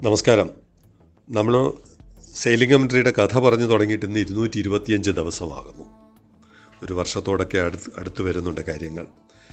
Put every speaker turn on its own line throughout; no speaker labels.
നമസ്കാരം. നമ്മൾ സെയിലിംഗ് കമൻട്രിയുടെ കഥ പറഞ്ഞു തുടങ്ങിയിട്ട് ഇന്ന് 225 ദിവസമാകുന്നു. ഒരു വർഷത്തോടൊക്കെ അടുത്ത് വരുന്നുണ്ട് കാര്യങ്ങൾ.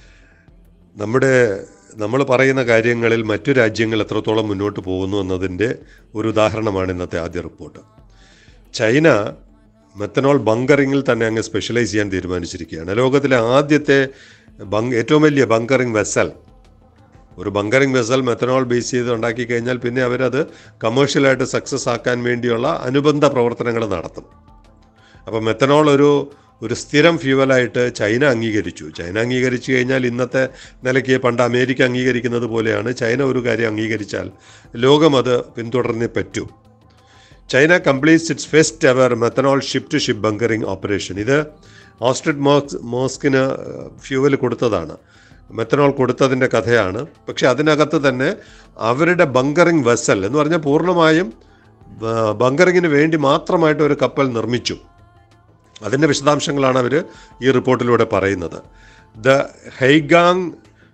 നമ്മൾ പറയുന്ന കാര്യങ്ങളിൽ മറ്റു രാജ്യങ്ങൾ എത്രത്തോളം മുന്നോട്ട് പോകുന്നു എന്നതിൻ്റെ ഒരു ഉദാഹരണമാണ് ഇന്നത്തെ ആദ്യ റിപ്പോർട്ട്. ചൈന മെത്തനോൾ ബങ്കറിങ്ങിൽ തന്നെ അങ്ങ് സ്പെഷ്യലൈസ് ചെയ്യാൻ തീരുമാനിച്ചിരിക്കുകയാണ്. ലോകത്തിലെ ആദ്യത്തെ ഏറ്റവും വലിയ ബങ്കറിങ് വെസൽ, ഒരു ബങ്കറിങ് വെസൽ മെത്തനോൾ ബേസ് ചെയ്ത് ഉണ്ടാക്കി കഴിഞ്ഞാൽ പിന്നെ അവരത് കമേഴ്ഷ്യലായിട്ട് സക്സസ് ആക്കാൻ വേണ്ടിയുള്ള അനുബന്ധ പ്രവർത്തനങ്ങൾ നടത്തും. അപ്പോൾ മെത്തനോൾ ഒരു സ്ഥിരം ഫ്യൂവലായിട്ട് ചൈന അംഗീകരിച്ചു. ചൈന അംഗീകരിച്ചു കഴിഞ്ഞാൽ ഇന്നത്തെ നിലയ്ക്ക് പണ്ട് അമേരിക്ക അംഗീകരിക്കുന്നത് പോലെയാണ്. ചൈന ഒരു കാര്യം അംഗീകരിച്ചാൽ ലോകം അത് പിന്തുടർന്നേ പറ്റൂ. China completes its first ever methanol ship to ship bunkering operation. ഇത് ഓസ്ട്രിഡ് മോസ്കിന് ഫ്യൂവൽ കൊടുത്തതാണ്, മെത്തനോൾ കൊടുത്തതിൻ്റെ കഥയാണ്. പക്ഷെ അതിനകത്ത് തന്നെ അവരുടെ ബങ്കറിങ് വെസൽ എന്ന് പറഞ്ഞാൽ പൂർണ്ണമായും ബങ്കറിങ്ങിന് വേണ്ടി മാത്രമായിട്ട് ഒരു കപ്പൽ നിർമ്മിച്ചു. അതിൻ്റെ വിശദാംശങ്ങളാണ് അവർ ഈ റിപ്പോർട്ടിലൂടെ പറയുന്നത്. The Haigang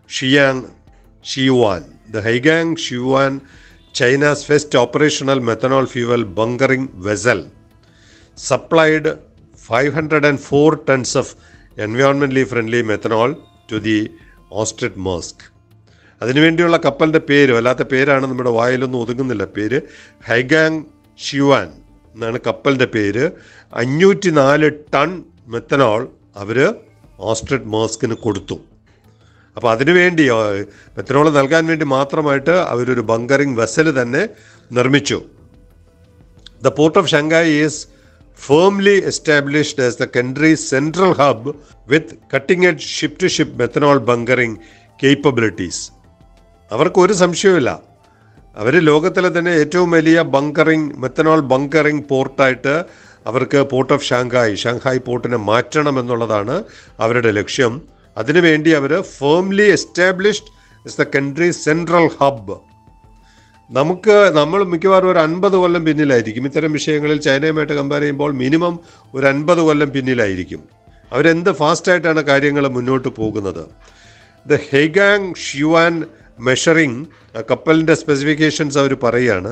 Shiyuan China's first operational methanol fuel bunkering vessel supplied 504 tons of environmentally friendly methanol to the Ostrich Maersk. അതിനുവേണ്ടിയുള്ള കപ്പലിൻ്റെ പേര് വല്ലാത്ത പേരാണ്, നമ്മുടെ വായിലൊന്നും ഒതുങ്ങുന്നില്ല. പേര് ഹൈഗാങ് ഷിയുവാൻ എന്നാണ് കപ്പലിൻ്റെ പേര്. 504 ടൺ മെത്തനോൾ അവർ ഓസ്ട്രിച്ച് മേഴ്സ്കിന് കൊടുത്തു. അപ്പോൾ അതിനുവേണ്ടി മെത്തനോൾ നൽകാൻ വേണ്ടി മാത്രമായിട്ട് അവരൊരു ബങ്കറിങ് വെസൽ തന്നെ നിർമ്മിച്ചു. The port of Shanghai is firmly established as the country's central hub with cutting edge ship to ship methanol bunkering capabilities. അവർക്കൊരു സംശയവുമില്ല, അവർ ലോകത്തിലെ തന്നെ ഏറ്റവും വലിയ മെത്തനോൾ ബങ്കറിങ് പോർട്ടായിട്ട് അവർക്ക് പോർട്ട് ഓഫ് ഷാങ്ഹായ് പോർട്ടിനെ മാറ്റണം എന്നുള്ളതാണ് അവരുടെ ലക്ഷ്യം. അതിനുവേണ്ടി അവർ firmly established is the country central hub. നമ്മൾ മിക്കവാറും ഒരു 50 കൊല്ലം പിന്നിലായിരിക്കും ഇത്തരം വിഷയങ്ങളിൽ. ചൈനയുമായിട്ട് കമ്പയർ ചെയ്യുമ്പോൾ മിനിമം ഒരു 50 കൊല്ലം പിന്നിലായിരിക്കും. അവരെന്ത് ഫാസ്റ്റായിട്ടാണ് കാര്യങ്ങൾ മുന്നോട്ട് പോകുന്നത്. ദ ഹൈഗാങ് ഷിയുവാൻ മെഷറിംഗ് കപ്പലിൻ്റെ സ്പെസിഫിക്കേഷൻസ് അവർ പറയുകയാണ്.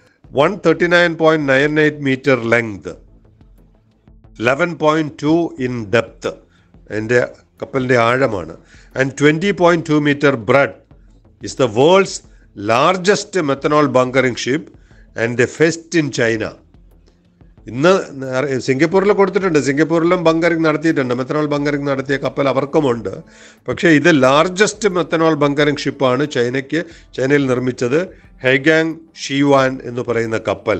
139.98 മീറ്റർ ലെങ്ത്, 11.2 ഇൻ ഡെപ്ത് എൻ്റെ കപ്പലിൻ്റെ ആഴമാണ്. And 20.2 metre breadth is the world's largest methanol bunkering ship and the first in China. ഇന്ന് സിംഗപ്പൂരിൽ കൊടുത്തിട്ടുണ്ട്, സിംഗപ്പൂരിലും ബങ്കറിംഗ് നടത്തിയിട്ടുണ്ട്, മെത്തനോൾ ബങ്കറിംഗ് നടത്തിയ കപ്പൽ അവർക്കുമുണ്ട്. പക്ഷേ ഇത് ലാർജസ്റ്റ് മെത്തനോൾ ബങ്കറിംഗ് ഷിപ്പാണ് ചൈനയിൽ നിർമ്മിച്ചത്. ഹൈഗാങ് ഷിയുവാൻ എന്ന് പറയുന്ന കപ്പൽ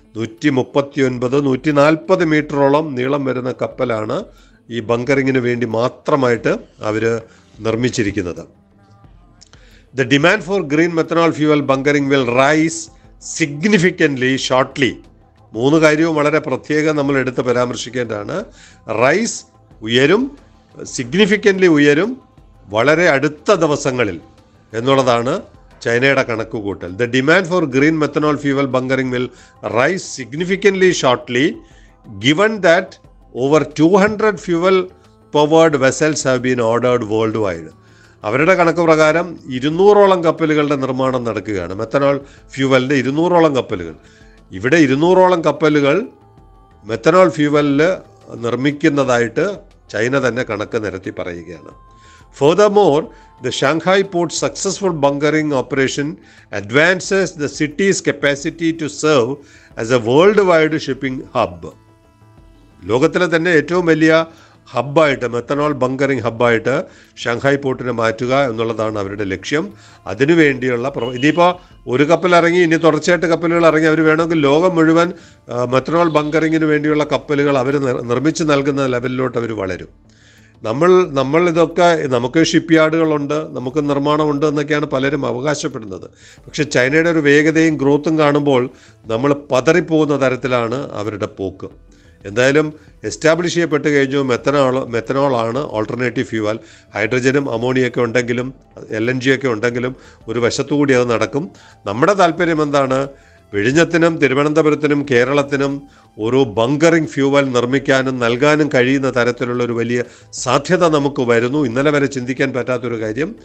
139-140 മീറ്ററോളം നീളം വരുന്ന കപ്പലാണ് ഈ ബങ്കറിങ്ങിന് വേണ്ടി മാത്രമായിട്ട് അവർ നിർമ്മിച്ചിരിക്കുന്നത്. The demand for green methanol fuel bunkering will rise significantly shortly. 3 കാര്യവും വളരെ പ്രത്യേകം നമ്മൾ എടുത്ത് പരാമർശിക്കേണ്ടതാണ്. റൈസ് ഉയരും, സിഗ്നിഫിക്കൻ്റ്ലി ഉയരും വളരെ അടുത്ത ദിവസങ്ങളിൽ എന്നുള്ളതാണ് ചൈനയുടെ കണക്കുകൂട്ടൽ. The demand for green methanol fuel bunkering will rise significantly shortly given that over 200 fuel powered vessels have been ordered worldwide. അവരുടെ കണക്ക് പ്രകാരം 200ഓളം കപ്പലുകളുടെ നിർമ്മാണം നടക്കുകയാണ്. മെത്തനോൾ ഫ്യൂവലിൻ്റെ 200ഓളം കപ്പലുകൾ. ഇവിടെ 200ഓളം കപ്പലുകൾ മെത്തനോൾ ഫ്യൂവലിൽ നിർമ്മിക്കുന്നതായിട്ട് ചൈന തന്നെ കണക്ക് നിരത്തി പറയുകയാണ്. Furthermore, the Shanghai port successful bunkering operation advances the city's capacity to serve as a worldwide shipping hub. ലോകത്തിലെ തന്നെ ഏറ്റവും വലിയ ഹബ്ബായിട്ട്, മെത്തനോൾ ബങ്കറിംഗ് ഹബ്ബായിട്ട് ഷാങ്ഹായ് പോർട്ടിനെ മാറ്റുക എന്നുള്ളതാണ് അവരുടെ ലക്ഷ്യം. അതിനുവേണ്ടിയുള്ള ഇനിയിപ്പോൾ ഒരു കപ്പൽ ഇറങ്ങി, ഇനി തുടർച്ചയായിട്ട് കപ്പലുകൾ ഇറങ്ങി, അവർ വേണമെങ്കിൽ ലോകം മുഴുവൻ മെത്തനോൾ ബങ്കറിങ്ങിന് വേണ്ടിയുള്ള കപ്പലുകൾ അവർ നിർമ്മിച്ച് നൽകുന്ന ലെവലിലോട്ട് അവർ വളരും. നമ്മൾ ഇതൊക്കെ, നമുക്ക് ഷിപ്പ് യാർഡുകളുണ്ട്, നമുക്ക് നിർമ്മാണമുണ്ട് എന്നൊക്കെയാണ് പലരും അവകാശപ്പെടുന്നത്. പക്ഷേ ചൈനയുടെ ഒരു വേഗതയും ഗ്രോത്തും കാണുമ്പോൾ നമ്മൾ പതറിപ്പോകുന്ന തരത്തിലാണ് അവരുടെ പോക്ക്. എന്തായാലും എസ്റ്റാബ്ലിഷ് ചെയ്യപ്പെട്ട് കഴിഞ്ഞു മെത്തനോളാണ് ഓൾട്ടർനേറ്റീവ് ഫ്യൂവൽ. ഹൈഡ്രജനും അമോണിയൊക്കെ ഉണ്ടെങ്കിലും LNG ഒക്കെ ഉണ്ടെങ്കിലും ഒരു വശത്തുകൂടി അത് നടക്കും. നമ്മുടെ താല്പര്യം എന്താണ്? വിഴിഞ്ഞത്തിനും തിരുവനന്തപുരത്തിനും കേരളത്തിനും ഒരു ബങ്കറിംഗ് ഫ്യൂവൽ നിർമ്മിക്കാനും നൽകാനും കഴിയുന്ന തരത്തിലുള്ള ഒരു വലിയ സാധ്യത നമുക്ക് വരുന്നു. ഇന്നലെ വരെ ചിന്തിക്കാൻ പറ്റാത്തൊരു കാര്യം.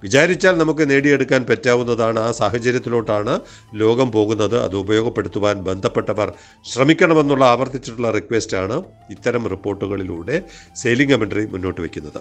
വിചാരിച്ചാൽ നമുക്ക് നേടിയെടുക്കാൻ പറ്റാവുന്നതാണ്. ആ സാഹചര്യത്തിലോട്ടാണ് ലോകം പോകുന്നത്. അത് ഉപയോഗപ്പെടുത്തുവാൻ ബന്ധപ്പെട്ടവർ ശ്രമിക്കണമെന്നുള്ള ആവർത്തിച്ചിട്ടുള്ള റിക്വസ്റ്റാണ് ഇത്തരം റിപ്പോർട്ടുകളിലൂടെ സെയിലിംഗ് കമന്ററി മുന്നോട്ട് വയ്ക്കുന്നത്.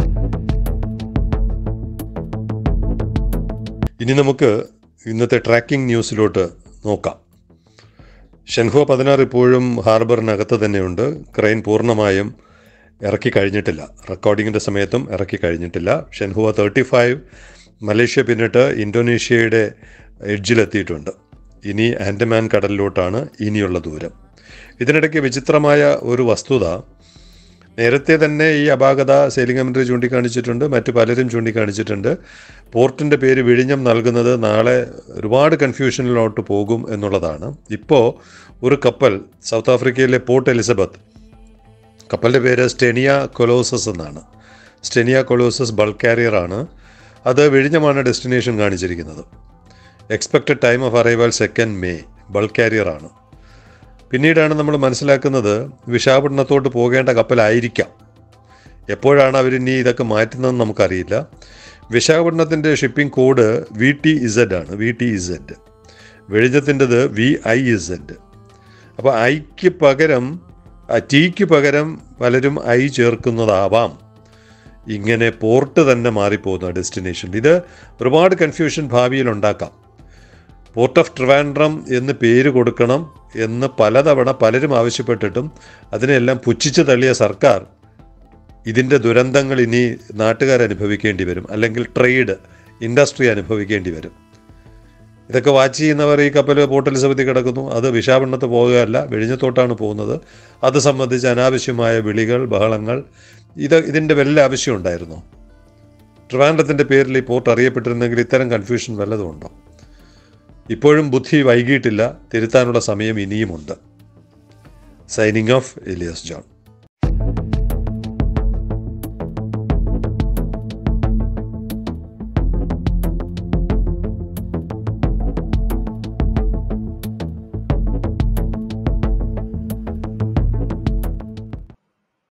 ഇനി നമുക്ക് ഇന്നത്തെ ട്രാക്കിംഗ് ന്യൂസിലോട്ട് നോക്കാം. ഷെൻഹുവ 16 ഇപ്പോഴും ഹാർബറിനകത്ത് തന്നെയുണ്ട്. ക്രെയിൻ പൂർണ്ണമായും ഇറക്കി കഴിഞ്ഞിട്ടില്ല. റെക്കോർഡിങ്ങിൻ്റെ സമയത്തും ഇറക്കി കഴിഞ്ഞിട്ടില്ല. ഷെൻഹുവ 35 മലേഷ്യ പിന്നിട്ട് ഇന്തോനേഷ്യയുടെ എഡ്ജിലെത്തിയിട്ടുണ്ട്. ഇനി ആൻഡമാൻ കടലിലോട്ടാണ് ഇനിയുള്ള ദൂരം. ഇതിനിടയ്ക്ക് വിചിത്രമായ ഒരു വസ്തുത, നേരത്തെ തന്നെ ഈ അപാകത സെയിലിംഗ് കമന്ററി ചൂണ്ടിക്കാണിച്ചിട്ടുണ്ട്, മറ്റു പലരും ചൂണ്ടിക്കാണിച്ചിട്ടുണ്ട്. പോർട്ടിൻ്റെ പേര് വിഴിഞ്ഞം നൽകുന്നത് നാളെ ഒരുപാട് കൺഫ്യൂഷനിലോട്ട് പോകും എന്നുള്ളതാണ്. ഇപ്പോൾ ഒരു കപ്പൽ സൗത്ത് ആഫ്രിക്കയിലെ പോർട്ട് എലിസബത്ത്, കപ്പലിൻ്റെ പേര് സ്റ്റെനിയ കൊളോസസ് എന്നാണ്. സ്റ്റെനിയ കൊളോസസ് ബൾക്ക് കാരിയറാണ്. അത് വിഴിഞ്ഞമാണ് ഡെസ്റ്റിനേഷൻ കാണിച്ചിരിക്കുന്നത്. Expected time of arrival 2 May. Bulk കാരിയറാണ്. പിന്നീടാണ് നമ്മൾ മനസ്സിലാക്കുന്നത് വിശാഖപട്ടണത്തോട്ട് പോകേണ്ട കപ്പലായിരിക്കാം. എപ്പോഴാണ് അവരിനി ഇതൊക്കെ മാറ്റുന്നതെന്ന് നമുക്കറിയില്ല. വിശാഖപട്ടണത്തിൻ്റെ ഷിപ്പിംഗ് കോഡ് VTZ ആണ്. VTZ. വിഴിഞ്ഞത്തിൻ്റെത് VIZ. അപ്പോൾ ഐക്ക് പകരം ടിക്ക് പകരം പലരും ഐ ചേർക്കുന്നതാവാം. ഇങ്ങനെ പോർട്ട് തന്നെ മാറിപ്പോകുന്ന ഡെസ്റ്റിനേഷൻ. ഇത് ഒരുപാട് കൺഫ്യൂഷൻ ഭാവിയിൽ ഉണ്ടാക്കാം. പോർട്ട് ഓഫ് ട്രിവാൻഡ്രം എന്ന് പേര് കൊടുക്കണം എന്ന് പലതവണ പലരും ആവശ്യപ്പെട്ടിട്ടും അതിനെല്ലാം പുച്ഛിച്ച് തള്ളിയ സർക്കാർ ഇതിൻ്റെ ദുരന്തങ്ങൾ ഇനി നാട്ടുകാരനുഭവിക്കേണ്ടി വരും, അല്ലെങ്കിൽ ട്രേഡ് ഇൻഡസ്ട്രി അനുഭവിക്കേണ്ടി വരും. ഇതൊക്കെ വാച്ച് ചെയ്യുന്നവർ ഈ കപ്പൽ പോർട്ട് എലിസബത്തിൽ കിടക്കുന്നു, അത് വിശാഖപട്ടണത്ത് പോകുകയല്ല വിഴിഞ്ഞത്തോട്ടാണ് പോകുന്നത്. അത് സംബന്ധിച്ച് അനാവശ്യമായ വിളികൾ, ബഹളങ്ങൾ, ഇതിൻ്റെ വല്ല ആവശ്യം ഉണ്ടായിരുന്നോ? ട്രിവാൻഡ്രത്തിൻ്റെ പേരിൽ ഈ പോർട്ട് അറിയപ്പെട്ടിരുന്നെങ്കിൽ ഇത്തരം കൺഫ്യൂഷൻ വല്ലതും ഉണ്ടോ? ഇപ്പോഴും ബുദ്ധി വൈകിയിട്ടില്ല, തിരുത്താനുള്ള സമയം ഇനിയുമുണ്ട്. Signing off, Elias John.